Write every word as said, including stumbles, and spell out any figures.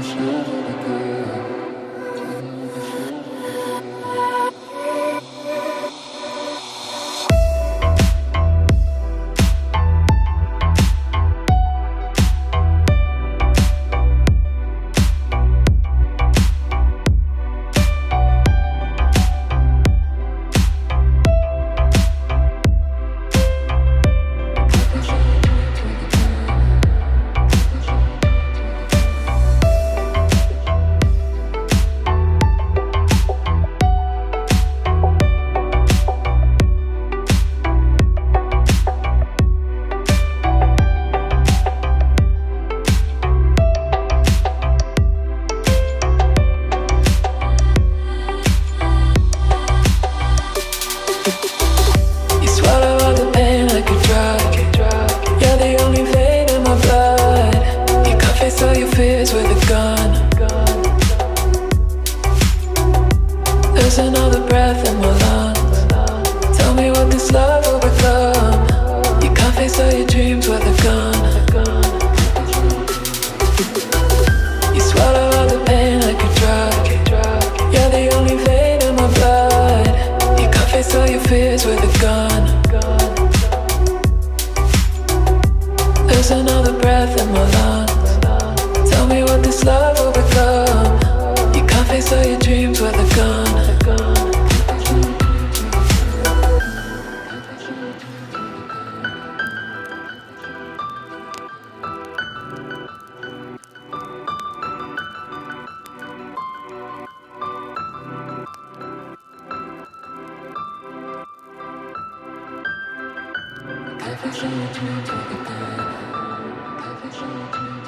Losing all the breath in my lungs. Tell me what this love will become. You can't face all your dreams with a gun. You swallow all the pain like a drug. You're the only vein in my blood. You can't face all your fears with a gun. Losing all the breath in my lungs. Tell me what this love will become. You can't face all your dreams with a gun. Can't face all your dreams with a gun. Can't face all your dreams.